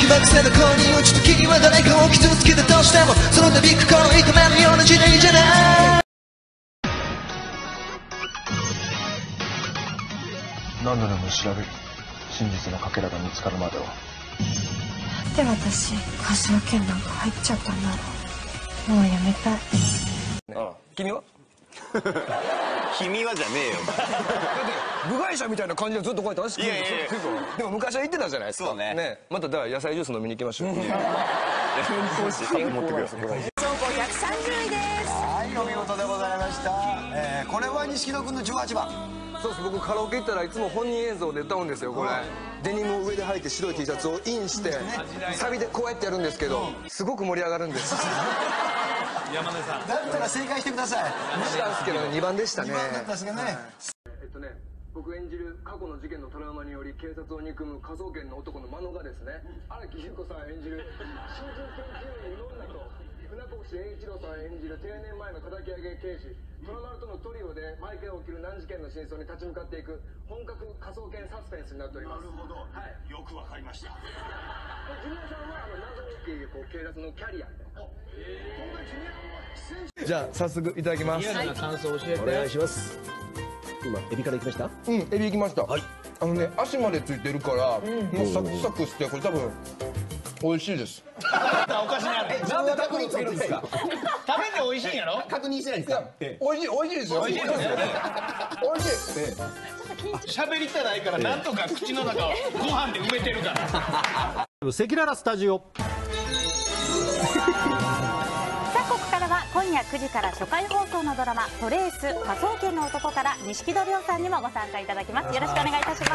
起爆性の恋に落ちた君は誰かを傷つけたとしてもその度心を痛めるような時代じゃない。 何度でも調べる。真実のかけらが見つかるまでは。 なんで私科捜研なんか入っちゃったんだろう。もうやめたい。 君は君はじゃねえよ。 部外者みたいな感じでずっとこうやって足組んで。でも昔は言ってたじゃないですか。 そうね。 まただから野菜ジュース飲みに行きましょう。 持ってください。 総合130位です。 はい、お見事でございました。これは錦戸君の18番。 そうです。僕カラオケ行ったらいつも本人映像で歌うんですよ。これデニムを上で履いて白い T シャツをインしてサビでこうやってやるんですけどすごく盛り上がるんです。 山根さん。だったら正解してください。 したんですけど2番でしたね。 2番だったんですけどね。 僕演じる過去の事件のトラウマにより警察を憎む科捜研の男の真野がですね、荒木優子さん演じる新人研究員の女と船越英一郎さん演じる定年前の叩き上げ刑事虎丸とのトリオで毎回起きる難事件の真相に立ち向かっていく本格科捜研サスペンスになっております。なるほど、はい、よくわかりました。ジュニアさんは謎多き警察のキャリアみたいな。じゃあ早速いただきます。 リアルな感想を教えて。お願いします。今エビからいきました。 うん、エビいきました。はい。足までついてるから、もうサクサクしてこれ多分美味しいです。 おかしなる。なんで確認つけるんですか。食べて美味しいんやろ。確認してないんですか。 美味しいですよ。美味しいですよね。美味しい。 喋りたないからなんとか口の中をご飯で埋めてるから。 赤裸々スタジオ。 ここからは今夜9時から初回放送のドラマ「トレース科捜研の男」から錦戸亮さんにもご参加いただきます。よろしくお願いいたします。さ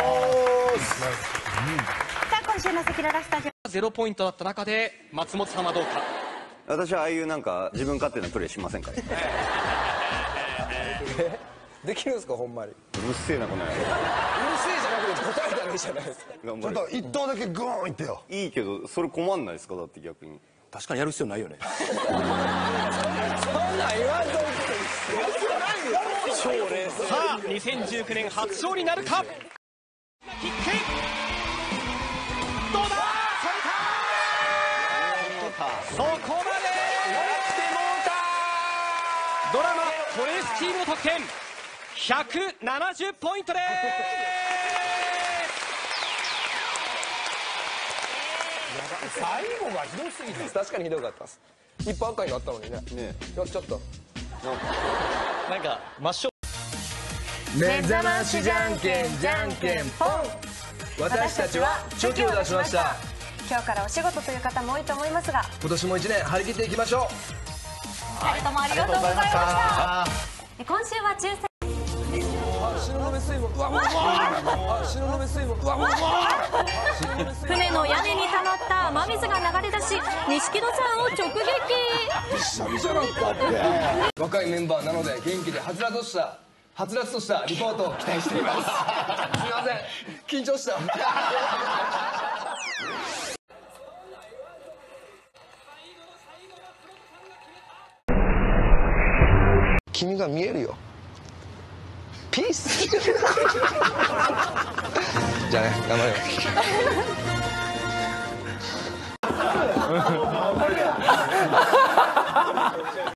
あ今週の赤裸々スタジオ 0ポイントだった中で松本さんはどうか。 私はああいうなんか自分勝手なプレーしませんから。 できるんですかほんまに。 うるせえなこの野郎。 うるせえじゃなくて答えたらいいじゃないですか。 ちょっと一投だけグーンいってよ。 いいけどそれ困んないですか。だって逆に確かにやる必要ないよね。 そんなん言わんといて。超冷静。 さあ2019年初勝利なるか。キックどうだ。そこまでドラマトレースチームの得点170ポイントです。 最後がひどすぎて。確かにひどかったです。一本赤になったのにね。ちょっとなんか真正目覚ましじゃんけんじゃんけんポン。私たちはチョキを出しました。 今日からお仕事という方も多いと思いますが、 今年も1年張り切っていきましょう。 2人ともありがとうございました。今週は抽選船の屋根に溜まった雨水が流れ出し錦戸さんを直撃。 若いメンバーなので元気ではつらつとしたリポートを期待しています。すみません緊張した。君が見えるよ。ピース。じゃあね頑張れよ。